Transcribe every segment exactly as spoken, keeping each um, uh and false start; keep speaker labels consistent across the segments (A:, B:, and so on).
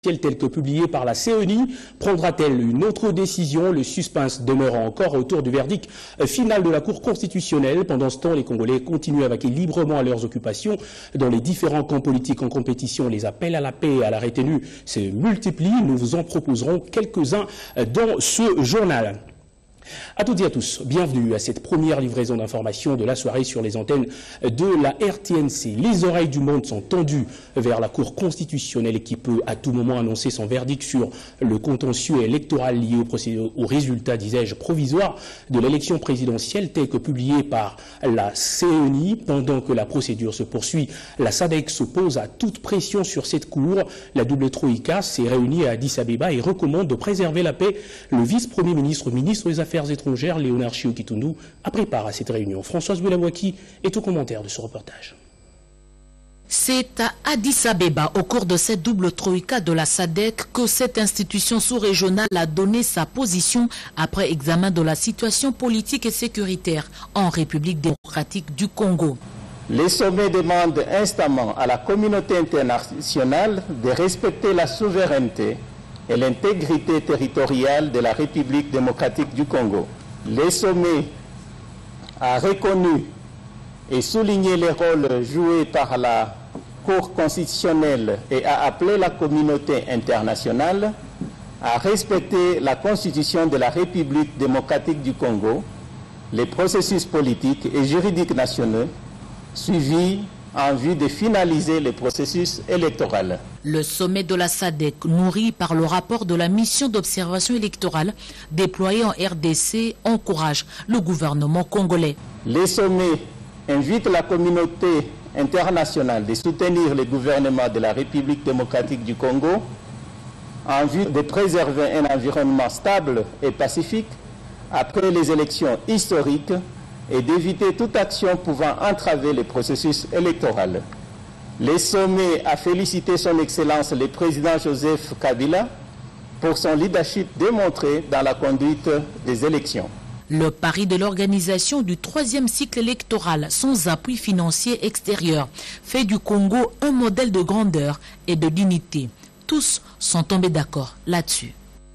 A: telle que publiée par la C E N I. Prendra-t-elle une autre décision? Le suspense demeure encore autour du verdict final de la Cour constitutionnelle. Pendant ce temps, les Congolais continuent à vaquer librement à leurs occupations. Dans les différents camps politiques en compétition, les appels à la paix et à la retenue se multiplient. Nous vous en proposerons quelques-uns dans ce journal. À toutes et à tous, bienvenue à cette première livraison d'informations de la soirée sur les antennes de la R T N C. Les oreilles du monde sont tendues vers la Cour constitutionnelle qui peut à tout moment annoncer son verdict sur le contentieux électoral lié au, au résultat, disais-je, provisoire de l'élection présidentielle tel que publié par la C E N I. Pendant que la procédure se poursuit, la S A D C s'oppose à toute pression sur cette Cour. La double Troïka s'est réunie à Addis Abeba et recommande de préserver la paix. Le vice-premier ministre, ministre des Affaires étrangères, Léonard Chiou-Kitundu, a préparé à cette réunion. Françoise Boulawaki est au commentaire de ce reportage.
B: C'est à Addis Abeba, au cours de cette double troïka de la S A D C, que cette institution sous-régionale a donné sa position après examen de la situation politique et sécuritaire en République démocratique du Congo.
C: Les sommets demandent instamment à la communauté internationale de respecter la souveraineté et l'intégrité territoriale de la République démocratique du Congo. Les sommets a reconnu et souligné les rôles joués par la Cour constitutionnelle et a appelé la communauté internationale à respecter la Constitution de la République démocratique du Congo, les processus politiques et juridiques nationaux suivis en vue de finaliser le processus électoral.
B: Le sommet de la S A D C, nourri par le rapport de la mission d'observation électorale déployée en R D C, encourage le gouvernement congolais.
C: Les sommets invitent la communauté internationale de soutenir le gouvernement de la République démocratique du Congo en vue de préserver un environnement stable et pacifique après les élections historiques et d'éviter toute action pouvant entraver le processus électoral. Le sommet a félicité son Excellence le président Joseph Kabila pour son leadership démontré dans la conduite des élections.
B: Le pari de l'organisation du troisième cycle électoral sans appui financier extérieur fait du Congo un modèle de grandeur et de dignité. Tous sont tombés d'accord là-dessus.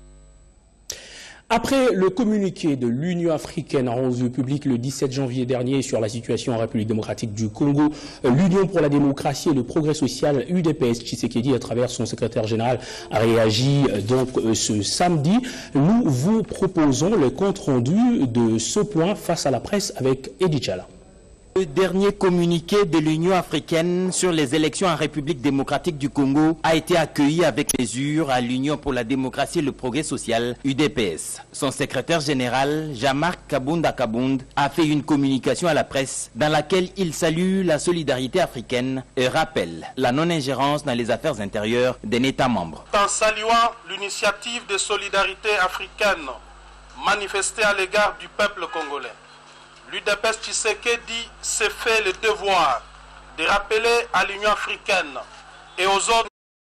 A: Après le communiqué de l'Union africaine rendu public le dix-sept janvier dernier sur la situation en République démocratique du Congo, l'Union pour la démocratie et le progrès social, U D P S, Tshisekedi, à travers son secrétaire général, a réagi donc ce samedi. Nous vous proposons le compte-rendu de ce point face à la presse avec Edi Chala.
D: Le dernier communiqué de l'Union africaine sur les élections en République démocratique du Congo a été accueilli avec mesure à l'Union pour la démocratie et le progrès social, U D P S. Son secrétaire général, Jean-Marc Kabunda Kabund, a fait une communication à la presse dans laquelle il salue la solidarité africaine et rappelle la non-ingérence dans les affaires intérieures des États membres.
E: En saluant l'initiative de solidarité africaine manifestée à l'égard du peuple congolais, l'U D P S Tshisekedi s'est fait le devoir de rappeler à l'Union africaine et aux autres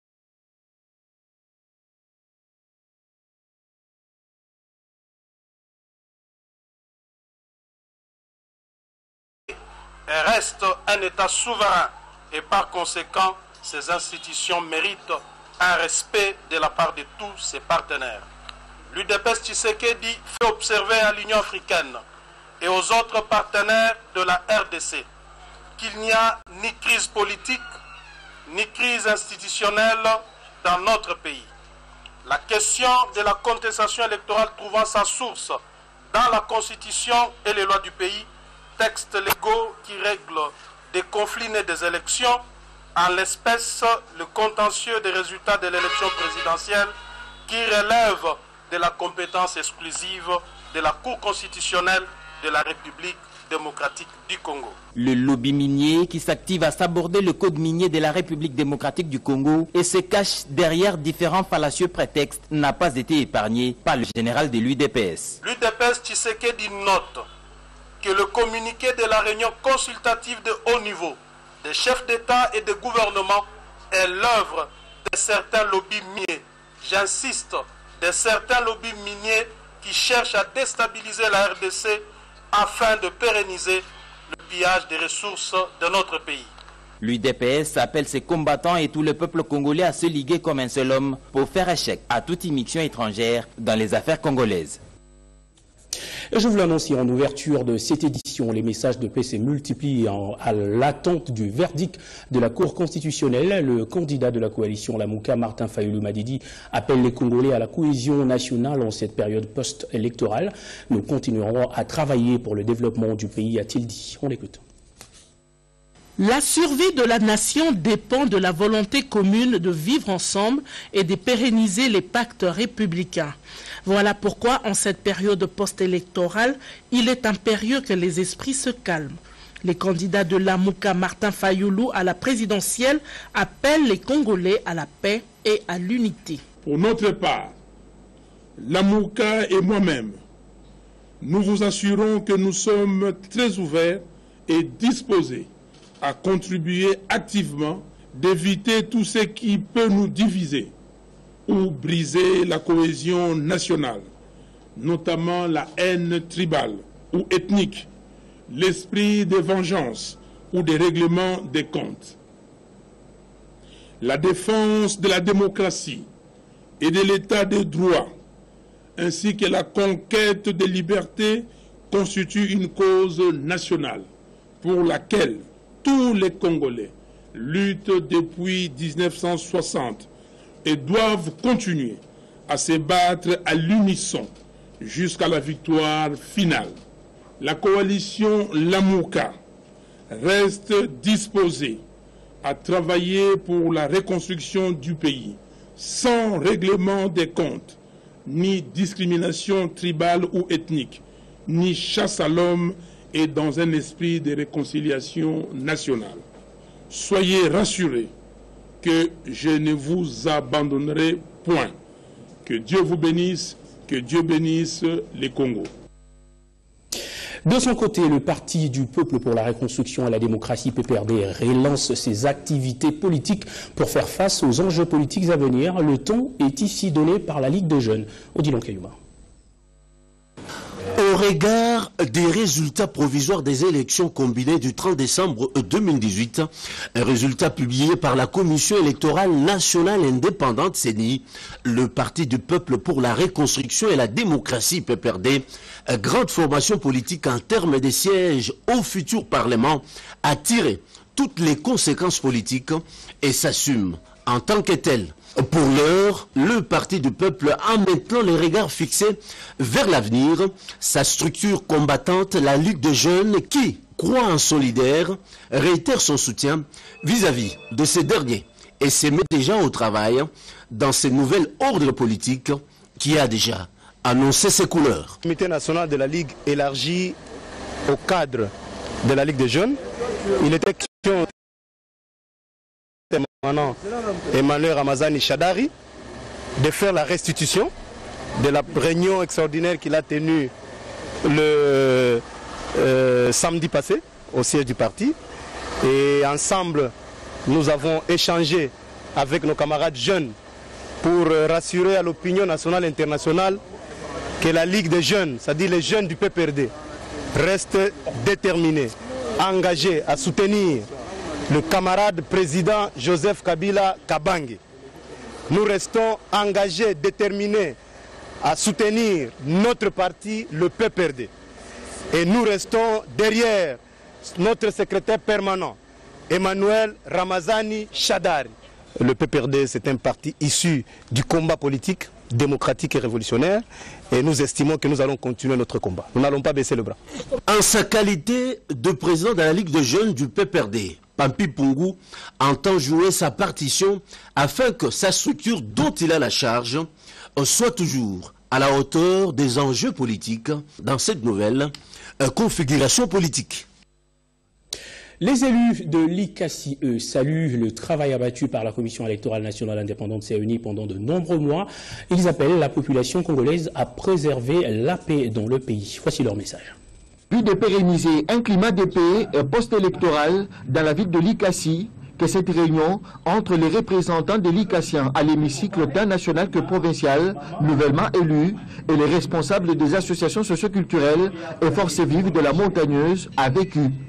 E: et reste un État souverain et par conséquent ces institutions méritent un respect de la part de tous ses partenaires. L'U D P S Tshisekedi fait observer à l'Union africaine et aux autres partenaires de la R D C qu'il n'y a ni crise politique, ni crise institutionnelle dans notre pays. La question de la contestation électorale trouvant sa source dans la Constitution et les lois du pays, textes légaux qui règlent des conflits nés des élections, en l'espèce le contentieux des résultats de l'élection présidentielle qui relève de la compétence exclusive de la Cour constitutionnelle de la République démocratique du Congo.
D: Le lobby minier qui s'active à s'aborder le code minier de la République démocratique du Congo et se cache derrière différents fallacieux prétextes n'a pas été épargné par le général de l'U D P S.
E: L'U D P S Tshisekedi note que le communiqué de la réunion consultative de haut niveau des chefs d'État et de gouvernement est l'œuvre de certains lobbies miniers. J'insiste, de certains lobbies miniers qui cherchent à déstabiliser la R D C afin de pérenniser le pillage des ressources de notre pays.
D: L'U D P S appelle ses combattants et tout le peuple congolais à se liguer comme un seul homme pour faire échec à toute immixtion étrangère dans les affaires congolaises.
A: Je vous l'annonce en ouverture de cette édition, les messages de paix se multiplient en, à l'attente du verdict de la Cour constitutionnelle. Le candidat de la coalition Lamouka, Martin Fayulu Madidi, appelle les Congolais à la cohésion nationale en cette période post-électorale. Nous continuerons à travailler pour le développement du pays, a-t-il dit. On l'écoute.
F: La survie de la nation dépend de la volonté commune de vivre ensemble et de pérenniser les pactes républicains. Voilà pourquoi, en cette période post-électorale, il est impérieux que les esprits se calment. Les candidats de Lamouka, Martin Fayulu, à la présidentielle appellent les Congolais à la paix et à l'unité.
G: Pour notre part, Lamouka et moi-même, nous vous assurons que nous sommes très ouverts et disposés à contribuer activement d'éviter tout ce qui peut nous diviser ou briser la cohésion nationale, notamment la haine tribale ou ethnique, l'esprit de vengeance ou des règlements des comptes. La défense de la démocratie et de l'état de droit, ainsi que la conquête des libertés, constituent une cause nationale pour laquelle tous les Congolais luttent depuis mille neuf cent soixante et doivent continuer à se battre à l'unisson jusqu'à la victoire finale. La coalition Lamouka reste disposée à travailler pour la reconstruction du pays sans règlement des comptes, ni discrimination tribale ou ethnique, ni chasse à l'homme, et dans un esprit de réconciliation nationale. Soyez rassurés que je ne vous abandonnerai point. Que Dieu vous bénisse, que Dieu bénisse les Congos.
A: De son côté, le Parti du Peuple pour la Reconstruction et la Démocratie, P P R D, relance ses activités politiques pour faire face aux enjeux politiques à venir. Le ton est ici donné par la Ligue des jeunes. Odilon Kayuma.
H: Au regard des résultats provisoires des élections combinées du trente décembre deux mille dix-huit, un résultat publié par la Commission électorale nationale indépendante C E N I, le Parti du Peuple pour la Reconstruction et la Démocratie P P R D, grande formation politique en termes de sièges au futur Parlement, a tiré toutes les conséquences politiques et s'assume en tant que tel. Pour l'heure, le Parti du Peuple a maintenant les regards fixés vers l'avenir. Sa structure combattante, la Ligue des jeunes, qui croit en solidaire, réitère son soutien vis-à-vis de ces derniers et se met déjà au travail dans ces nouvelles ordres politiques qui a déjà annoncé ses couleurs.
I: Le comité national de la Ligue élargi au cadre de la Ligue des jeunes, il était question Emmanuel Ramazani Shadari de faire la restitution de la réunion extraordinaire qu'il a tenue le euh, samedi passé au siège du parti. Et ensemble, nous avons échangé avec nos camarades jeunes pour rassurer à l'opinion nationale et internationale que la Ligue des jeunes, c'est-à-dire les jeunes du P P R D, reste déterminée, engagée à soutenir le camarade président Joseph Kabila Kabange. Nous restons engagés, déterminés à soutenir notre parti, le P P R D. Et nous restons derrière notre secrétaire permanent, Emmanuel Ramazani Shadari. Le P P R D, c'est un parti issu du combat politique, démocratique et révolutionnaire. Et nous estimons que nous allons continuer notre combat. Nous n'allons pas baisser le bras.
H: En sa qualité de président de la Ligue des jeunes du P P R D, Pampi Pungu entend jouer sa partition afin que sa structure dont il a la charge soit toujours à la hauteur des enjeux politiques dans cette nouvelle configuration politique.
A: Les élus de l'I C A C I, eux, saluent le travail abattu par la Commission électorale nationale indépendante C E N I pendant de nombreux mois. Ils appellent la population congolaise à préserver la paix dans le pays. Voici leur message.
J: Puis de pérenniser un climat de paix post-électoral dans la ville de l'I C A C I, que cette réunion entre les représentants de l'I-Cassien à l'hémicycle tant national que provincial, nouvellement élus, et les responsables des associations socioculturelles et forces vives de la montagneuse a vécu.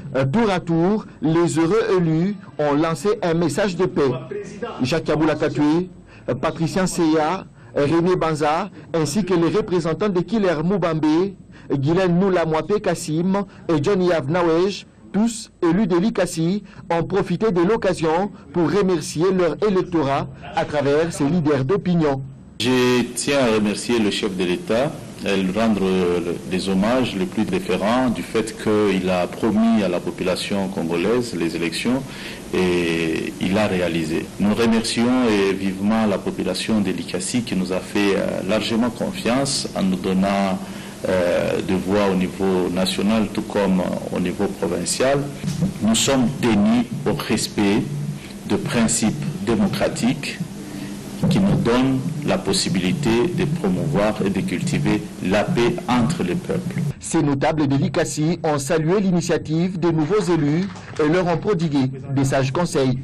J: Tour à tour, les heureux élus ont lancé un message de paix. Jacques Kaboula Katoué, Patricien Seya, René Banza, ainsi que les représentants de Killer Moubambe, Guylaine Noula Mouapé Kassim et Johnny Avnawej, tous élus de l'Ikassi, ont profité de l'occasion pour remercier leur électorat à travers ces leaders d'opinion.
K: Je tiens à remercier le chef de l'État et lui rendre des hommages les plus déférents du fait qu'il a promis à la population congolaise les élections et il a réalisé. Nous remercions vivement la population de l'Ikassi qui nous a fait largement confiance en nous donnant euh, de voix au niveau national tout comme au niveau provincial. Nous sommes tenus au respect de principes démocratiques qui nous donne la possibilité de promouvoir et de cultiver la paix entre les peuples.
J: Ces notables de l'Ikassi ont salué l'initiative des nouveaux élus et leur ont prodigué des sages conseils.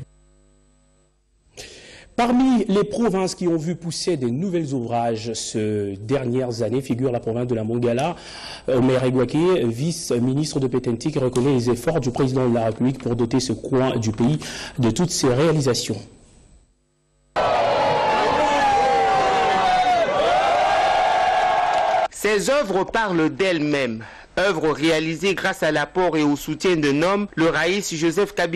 A: Parmi les provinces qui ont vu pousser des nouvelles ouvrages ces dernières années figure la province de la Mongala. Omer Egwake, vice-ministre de Pétentique, reconnaît les efforts du président de la République pour doter ce coin du pays de toutes ses réalisations.
L: Ces œuvres parlent d'elles-mêmes. Œuvres réalisées grâce à l'apport et au soutien d'un homme, le raïs Joseph Kabila.